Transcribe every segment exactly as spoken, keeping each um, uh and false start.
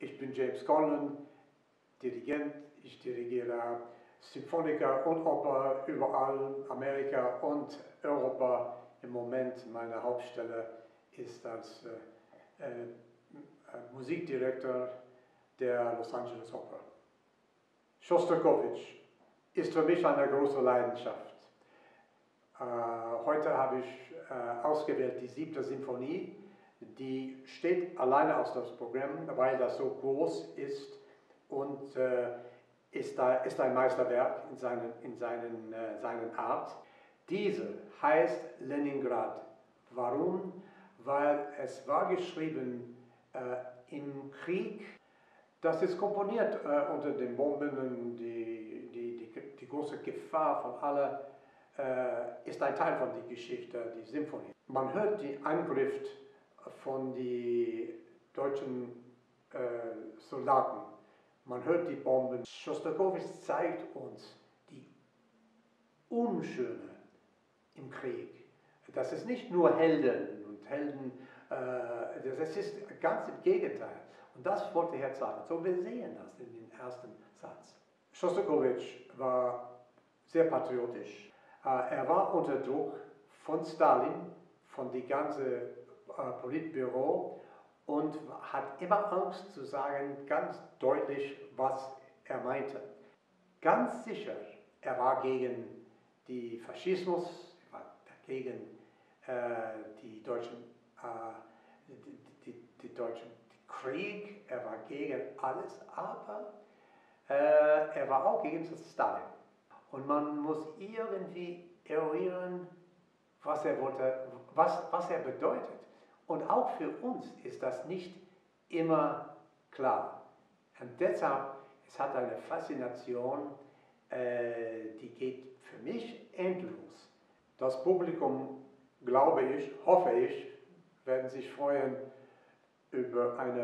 Ich bin James Conlon, Dirigent. Ich dirigiere Symphoniker und Oper überall, Amerika und Europa. Im Moment meine Hauptstelle ist als äh, äh, Musikdirektor der Los Angeles Oper. Schostakowitsch ist für mich eine große Leidenschaft. Äh, heute habe ich äh, ausgewählt die siebte Sinfonie. Die steht alleine aus dem Programm, weil das so groß ist und äh, ist, da, ist ein Meisterwerk in, seinen, in seinen, äh, seinen Art. Diese heißt Leningrad. Warum? Weil es war geschrieben äh, im Krieg. Das ist komponiert äh, unter den Bomben und die, die, die, die große Gefahr von allen äh, ist ein Teil von der Geschichte, die Symphonie. Man hört den Angriff von den deutschen äh, Soldaten. Man hört die Bomben. Schostakowitsch zeigt uns die Unschöne im Krieg. Das ist nicht nur Helden und Helden, äh, das ist ganz im Gegenteil. Und das wollte er zeigen. So, wir sehen das in dem ersten Satz. Schostakowitsch war sehr patriotisch. Äh, er war unter Druck von Stalin, von dem ganzen äh, Politbüro und hat immer Angst zu sagen, ganz deutlich, was er meinte. Ganz sicher, er war gegen den Faschismus, er war dagegen äh, die deutschen, äh, die, die, die deutschen Krieg, er war gegen alles, aber äh, er war auch gegen Stalin. Und man muss irgendwie eruieren, was er wollte, was, was er bedeutet. Und auch für uns ist das nicht immer klar. Und deshalb, es hat eine Faszination, äh, die geht für mich endlos. Das Publikum, glaube ich, hoffe ich, werden sich freuen über ein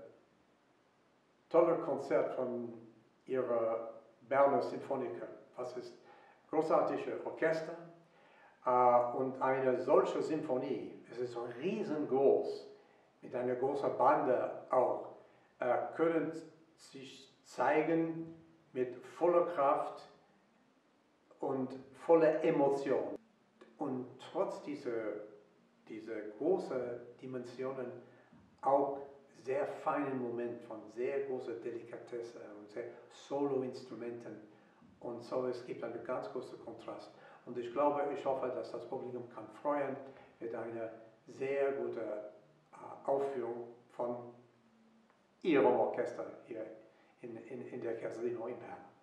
tolles Konzert von ihrer Berner Sinfoniker. Das ist ein großartiges Orchester. Uh, und eine solche Sinfonie, es ist so riesengroß, mit einer großen Bande auch, uh, können sich zeigen mit voller Kraft und voller Emotion. Und trotz dieser, dieser großen Dimensionen auch sehr feinen Moment von sehr großer Delikatesse und sehr Solo-Instrumenten. Und so, es gibt einen ganz großen Kontrast. Und ich glaube, ich hoffe, dass das Publikum kann freuen mit einer sehr guten äh, Aufführung von Ihrem Orchester hier in, in, in der Casino in Bern.